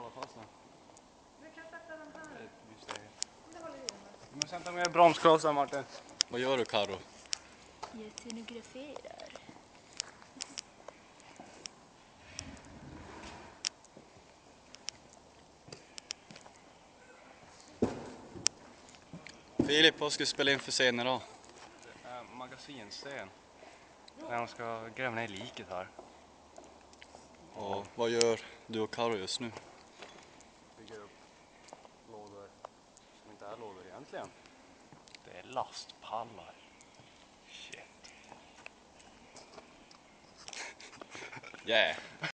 fast nu. Du kan sätta den här. Just det. Det håller i den. Men sätta med bromsklossar, Martin. Vad gör du, Karo? Jag scenograferar. Filip, vad ska du spela in för scener då? Det är magasinscen. När de ska gräva ner liket här. Och vad gör du och Karo just nu? Bygger upp lådor som inte är lådor egentligen. Det är lastpallar. Shit. Yeah!